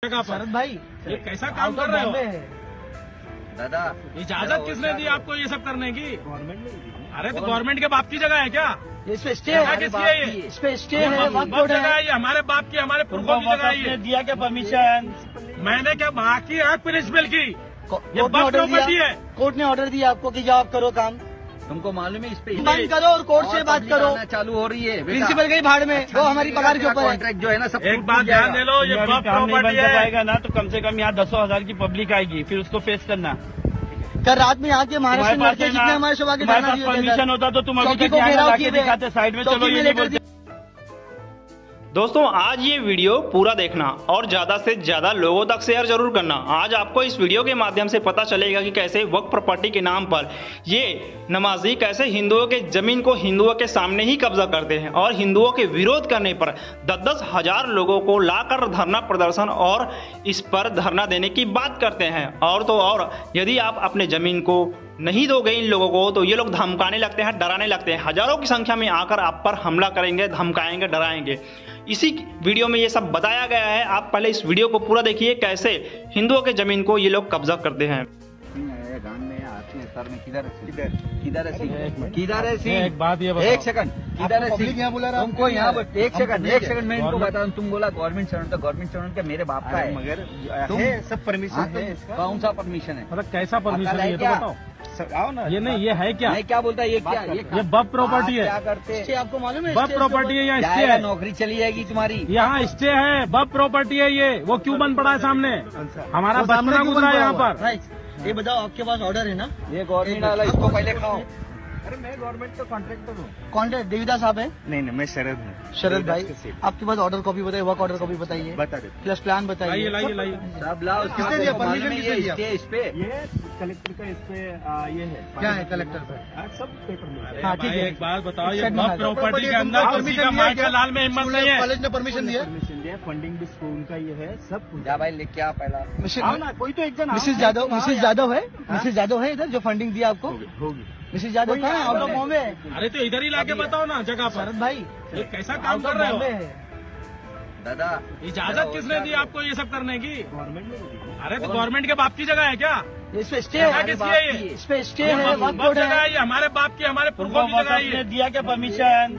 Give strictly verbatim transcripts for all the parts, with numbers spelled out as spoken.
शरद भाई, ये कैसा काम कर रहे हो दादा? इजाजत किसने दी आपको ये सब करने की? गवर्नमेंट ने दी। अरे तो गवर्नमेंट के बाप की जगह है क्या? इस पे स्टे है, किसकी है ये? इस पे स्टे है, वक्त जगह है ये, हमारे बाप की, हमारे पुरखों की जगह है ये। दिया क्या परमिशन? मैंने क्या बाकी है प्रिंसिपल की? ये कोर्ट ने ऑर्डर प्रॉपर्टी दिया है। कोर्ट ने ऑर्डर दिया आपको कि जाओ आप करो काम। तुमको मालूम है इस पे बंद करो और कोर्ट से बात करो। चालू हो रही है। प्रिंसिपल गई भाड़ में, वो हमारी पगार के ऊपर है। कॉन्ट्रैक्ट जो है ना सब एक बात ध्यान दे लो, ये बफ प्रॉपर्टी है पाएगा ना तो कम से कम यहाँ दसों हजार की पब्लिक आएगी, फिर उसको फेस करना। कल रात में यहाँ के महाराष्ट्र में लड़के जितने हमारे शोभा के धरना दिए परमिशन होता तो तुम अभी चौकी तक को यहाँ घेराव लाके किए हुए। दिखाते साइड में। चलो चौकी ये में नहीं लेटर बोलते। दोस्तों आज ये वीडियो पूरा देखना और ज्यादा से ज्यादा लोगों तक शेयर जरूर करना। आज आपको इस वीडियो के माध्यम से पता चलेगा कि कैसे वक्फ प्रॉपर्टी के नाम पर ये नमाजी कैसे हिंदुओं के जमीन को हिंदुओं के सामने ही कब्जा करते हैं और हिंदुओं के विरोध करने पर दस दस हजार लोगों को लाकर धरना प्रदर्शन और इस पर धरना देने की बात करते हैं। और तो और यदि आप अपने जमीन को नहीं दोगे इन लोगों को तो ये लोग धमकाने लगते हैं, डराने लगते हैं, हजारों की संख्या में आकर आप पर हमला करेंगे, धमकाएंगे, डराएंगे। इसी वीडियो में ये सब बताया गया है। आप पहले इस वीडियो को पूरा देखिए कैसे हिंदुओं के जमीन को ये लोग कब्जा करते हैं। सर में किधर किधर किधर है किधर है सिंह? एक बात ये एक सेकंड, किधर है सिंह? तुमको यहाँ एक सेकंड एक सेकंड मैं इनको बता दूं। तुम बोला गवर्नमेंट चरण, तो गवर्नमेंट चरण क्या मेरे बाप का है? मगर तुम सब परमिशन है, कौन सा परमिशन है? मतलब कैसा परमिशन है ये तो बताओ। आओ ना, ये नहीं, ये है क्या? मैं क्या बोलता है ये क्या? ये बफ प्रॉपर्टी है। क्या करते? स्टे आपको मालूम है? बफ प्रॉपर्टी है, यहाँ स्टे है, नौकरी चली जाएगी तुम्हारी। यहाँ स्टे है, बफ प्रॉपर्टी है ये। वो क्यों बंद पड़ा है सामने? हमारा बचपना गुजरा है यहाँ पर। भाई ये बताओ, आपके पास ऑर्डर है ना? ये गवर्नमेंट वाला, इसको पहले खाओ। अरे मैं गवर्नमेंट का कॉन्ट्रैक्टर हूँ। कॉन्ट्रैक्ट देविदास साहब है? नहीं नहीं मैं शरद हूँ। शरद भाई, आपके पास ऑर्डर कॉपी बताइए, वर्क ऑर्डर कॉपी बताइए, बता दे। प्लस प्लान लाइए बताइए। लाइए लाइए। सब लाओ। किसने दिया परमिशन? किसने दिया? ये इस पे ये कलेक्टर का इस पे आ, ये है क्या है कलेक्टर पे? आज सब पेपर में है। हाँ, ठीक भाई है। एक बात बताओ, ये सेट बफ बना दो। प्रॉपर्टी के अंदर किसी का माई का लाल में हिम्मत नहीं है। कॉलेज ने परमिशन दिया? परमिशन दिया, फंडिंग भी स्कूल का ये है, सब कुछ। जा भाई लेके आ पहला। आओ ना, कोई तो एक जन आओ। मिसेज यादव, मिसेज यादव है, मिसेज यादव है इधर जो फंडिंग दिया आपको? होगी। मिसेज यादव कहाँ है? आउट ऑफ बॉम्बे है। अरे तो इधर ही लाके बताओ ना जगह पर। शरद भाई, ये कैसा काम आउट कर ऑफ रहे बॉम्बे हो? है। दादा इजाजत किसने दी आपको ये सब करने की? गवर्नमेंट ने दी। अरे तो गवर्नमेंट के बाप की जगह है क्या? इस पे स्टे जगह है, किसकी है ये? इस पे स्टे है, वक्त वक्त बोर्ड जगह है। है ये, हमारे बाप की, हमारे पुरखों की जगह है ये। दिया क्या परमिशन?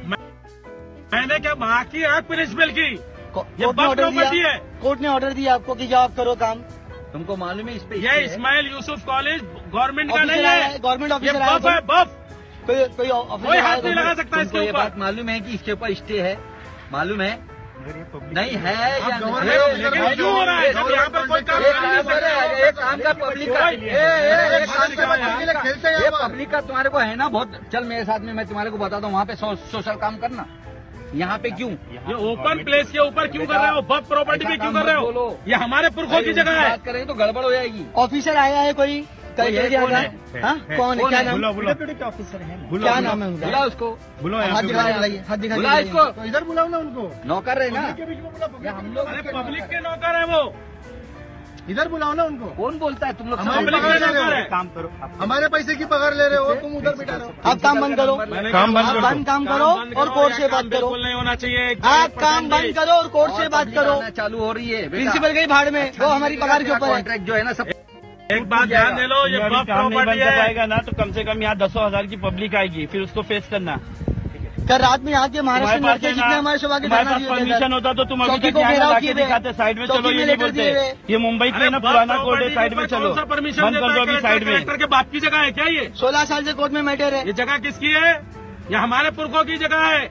मैंने क्या बाकी है प्रिंसिपल की? कोर्ट ये ने बफ ऑर्डर प्रॉपर्टी दिया है। कोर्ट ने ऑर्डर दिया आपको कि जाओ आप करो काम। तुमको मालूम है इस पे ये इस्माइल यूसुफ कॉलेज गवर्नमेंट का ऑफिसर नहीं आया है, है, गवर्नमेंट ये ऑफिसर आया बफ है, है। बफ। कोई कोई ऑफिसर कोई आया हाथ नहीं है, लगा सकता तुमको इसके ये ऊपर। बात मालूम है कि इसके ऊपर स्टे है? मालूम है? नहीं है या आप नहीं? गवर्नमेंट- लेकिन क्यों हो रहा है? जब यहाँ पर कोई काम एक कर नहीं काम कर सकता। एक काम का पब्लिक का कोई- ए, ए, एक काम का यहाँ पब्लिक का खेलते हैं। ये पब्लिक का तुम्हारे को है ना बहुत। चल मेरे साथ में, मैं तुम्हारे को बताता हूँ वहाँ पे सो, सोशल काम करना। यहाँ पे क्यों? ये ओपन प्लेस के ऊपर क्यों कर रहे हो? बफ प्रॉपर्टी पे क्यों कर रहे बोलो। हो? ये हमारे पुरखों की जगह है। बात करेंगे तो गड़बड़ हो जाएगी। ऑफिसर आया है कोई? कल है, क्या कौन था? है? हाँ, कौन है? क्या नाम? बुला बुला के ऑफिसर है ना। क्या नाम है बुला उनका? उसको, बुलो हाथ दिखा के बुलाइए, हाथ दिखा के बुला इसको। बुलाइए। इधर बुलाओ ना उनको। नौकर है ना के बीच में बुला। ये हम लोग अरे पब्लिक के नौकर है वो। इधर बुलाओ ना उनको। कौन बोलता है? तुम लोग हमारे सब- पब्लिक पगार के ले रहे नौकर है। हो। काम करो। हमारे पैसे की पगार ले रहे हो, तुम उधर बिठा रहे हो। आप काम बंद करो, मैंने काम कहा, बंद आप करो। बंद काम करो बंद और कोर्ट या से बात काम करो। बिल्कुल नहीं होना चाहिए। आप काम बंद करो और कोर्ट से और बात पब्लिक करो। आना चालू हो रही है। प्रिंसिपल गई भाड़ में, वो हमारी पगार के ऊपर है। कॉन्ट्रैक्ट जो है ना सब एक बात ध्यान दे लो, ये अभी बफ काम नहीं प्रॉपर्टी बन है। पाएगा ना तो कम से कम यहाँ दसों हजार की पब्लिक आएगी, फिर उसको फेस करना। कल रात में यहाँ के महाराष्ट्र में तुम्हारे लड़के पास जितने हमारे शोभा के तुम्हारे धरना पास दिए थे परमिशन सर। होता तो तुम अभी चौकी तक को यहाँ घेराव लाके किए हुए। दिखाते साइड में। चौकी चलो में ये नहीं लेटर बोलते। दिए हुए। ये मुंबई अरे के ना बफ पुराना कोर्ट प्रॉपर्टी है, साइड के में ऊपर चलो। कौन सा परमिशन बंद देता कर दो है? अभी कलेक्टर- साइड में। कलेक्टर के बाप की जगह है क्या ये? सोलह साल से कोर्ट में मैटर है। ये जगह किसकी है? ये हमारे पुरखों की जगह है।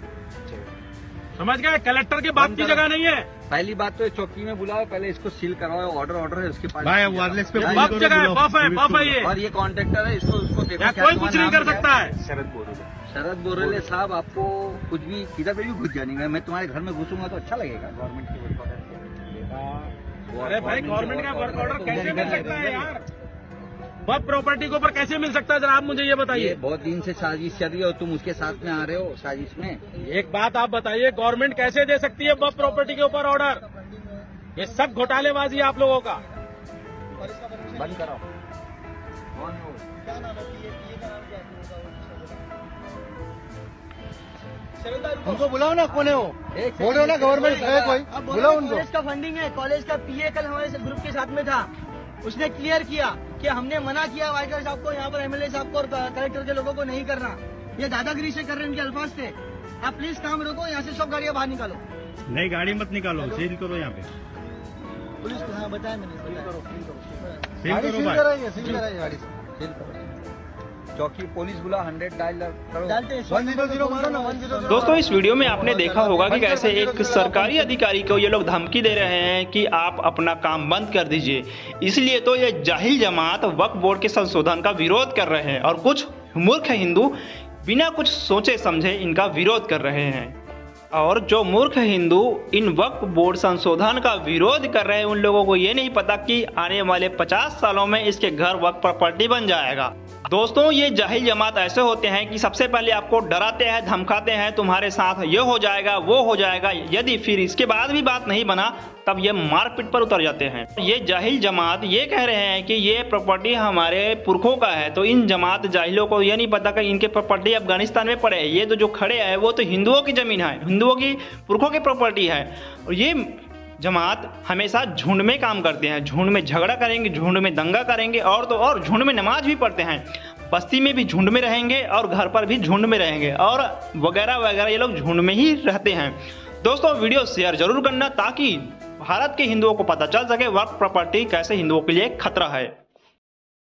समझ गए? कलेक्टर के बाप की जगह नहीं है। पहली बात तो चौकी में बुलाओ, पहले इसको सील करवाओ। ऑर्डर ऑर्डर है उसके पास। भाई वायरलेस पे यहाँ बफ जगह है, बफ है, बफ है ये। और ये कॉन्ट्रैक्टर है, इसको उसको देखो। यहाँ क्या कोई तुम्हारा कुछ नहीं नाम कर क्या सकता है? है। शरद बोलो। शरद बोरेले साहब, आपको कुछ भी किधर पे भी घुस जाएंगे। मैं तुम्हारे घर में घुसूंगा तो अच्छा लगेगा। गवर्नमेंट की वर्क ऑर्डर। अरे भाई गवर्नमेंट का वर्क ऑर्डर कैसे मिल सकता है यार? बफ प्रॉपर्टी के ऊपर कैसे मिल सकता है? जरा आप मुझे ये ये बताइए। बहुत दिन से साजिश चल रही है और तुम उसके साथ में आ रहे हो साजिश में। एक बात आप बताइए, गवर्नमेंट कैसे दे सकती है बफ प्रॉपर्टी के ऊपर ऑर्डर? ये सब घोटालेबाजी है आप लोगों का। बंद कराओ। कौन है वो? उनको बुलाओ ना, कौन है वो? बोल रहे हो ना गवर्नमेंट है कोई, बुलाओ उनको। कॉलेज का फंडिंग है, कॉलेज का पीए कल हमारे ग्रुप के साथ में था, उसने क्लियर किया कि हमने मना किया वाइकर साहब को, यहाँ पर एमएलए साहब को और कलेक्टर के लोगों को नहीं करना, ये दादागिरी से कर रहे हैं, इनके अल्फाज थे। आप प्लीज काम रोको, यहाँ से सब गाड़ियाँ बाहर निकालो। नहीं, गाड़ी मत निकालो, सील करो यहाँ पे। पुलिस को हाँ बताया मैंने, सील करो, सील करो, सील गाड़ी करो सील भाई। कराइए, सील कराइए गाड़ी से। सील करो। चौकी पुलिस बुला, हंड्रेड डायल करो। डालते हैं वन जीरो जीरो मारो ना, वन जीरो जीरो। दोस्तों इस वीडियो में आपने देखा होगा कि कैसे एक सरकारी अधिकारी को ये लोग धमकी दे रहे हैं कि आप अपना काम बंद कर दीजिए। इसलिए तो ये जाहिल जमात वक्फ बोर्ड के संशोधन का विरोध कर रहे हैं और कुछ मूर्ख हिंदू बिना कुछ सोचे समझे इनका विरोध कर रहे हैं। और जो मूर्ख हिंदू इन वक्फ बोर्ड संशोधन का विरोध कर रहे हैं उन लोगों को ये नहीं पता कि आने वाले पचास सालों में इसके घर वक्फ प्रॉपर्टी बन जाएगा। दोस्तों ये जाहिल जमात ऐसे होते हैं कि सबसे पहले आपको डराते हैं, धमकाते हैं, तुम्हारे साथ ये हो जाएगा वो हो जाएगा, यदि फिर इसके बाद भी बात नहीं बना तब ये मारपीट पर उतर जाते हैं। ये जाहिल जमात ये कह रहे हैं कि ये प्रॉपर्टी हमारे पुरखों का है, तो इन जमात जाहिलों को ये नहीं पता कि इनके प्रॉपर्टी अफगानिस्तान में पड़े है। ये तो जो खड़े हैं वो तो हिंदुओं की जमीन है, हिंदुओं की पुरखों की प्रॉपर्टी है। और ये जमात हमेशा झुंड में काम करते हैं, झुंड में झगड़ा करेंगे, झुंड में दंगा करेंगे और तो और झुंड में नमाज भी पढ़ते हैं। बस्ती में भी झुंड में रहेंगे और घर पर भी झुंड में रहेंगे और वगैरह वगैरह, ये लोग झुंड में ही रहते हैं। दोस्तों वीडियो शेयर जरूर करना ताकि भारत के हिंदुओं को पता चल सके वक्फ प्रॉपर्टी कैसे हिंदुओं के लिए खतरा है।